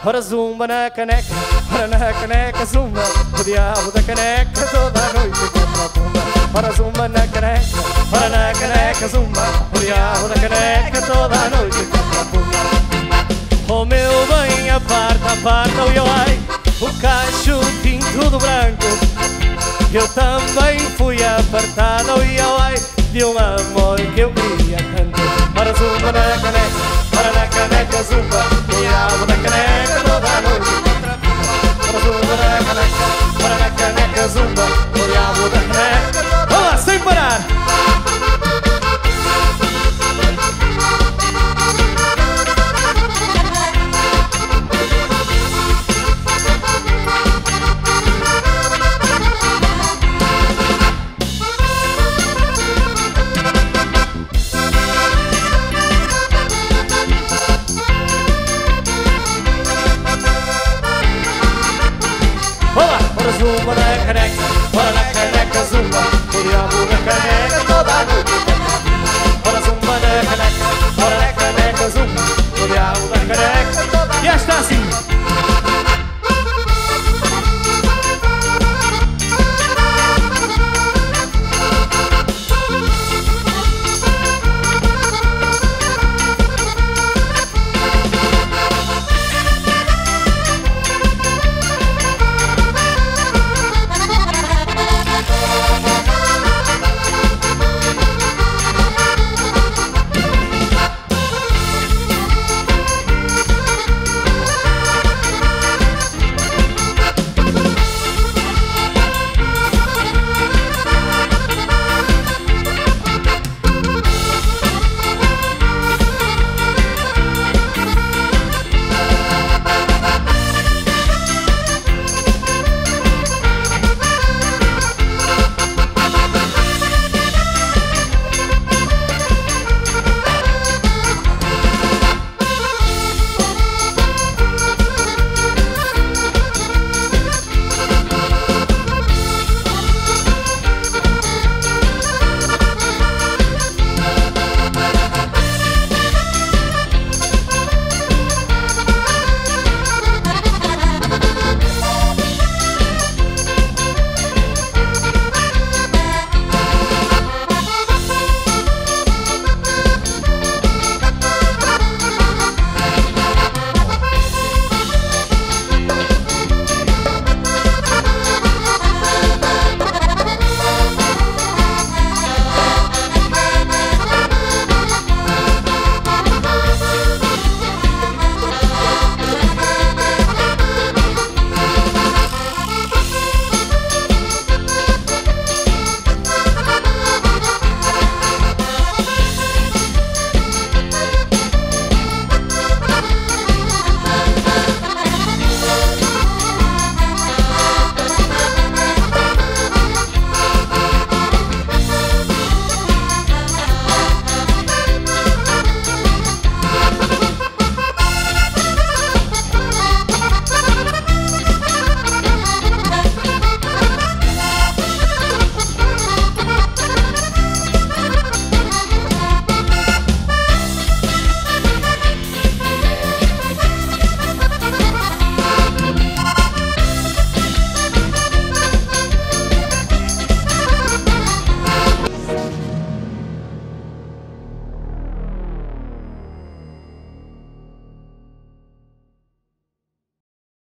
ora zumba na caneca, ora na caneca zumba. O diabo da caneca toda a noite contra a tumba. Ora zumba na caneca, ora na caneca zumba. O diabo da caneca toda a noite contra a tumba. Oh meu bem, aparta, oi ai, o caixotinho tudo branco. Eu também fui apartado, oi ai, de um amor que eu queria tanto. Ora zumba na caneca, ora na caneca zumba. O diabo da caneca toda a noite contra a tumba. Ora zumba na caneca, ora na caneca zumba. O diabo da caneca. Vamos lá, sem parar! Zumba na caneca, ora na